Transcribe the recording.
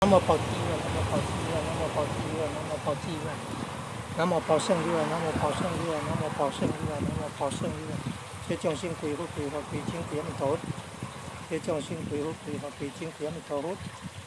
南无保地愿，南无保地愿，南无保地愿，南无保地愿，南无保圣愿，南无保圣愿，南无保圣愿，南无保圣愿。这众生归佛归佛归经归阿弥陀佛，这众生归佛归佛归经归阿弥陀佛。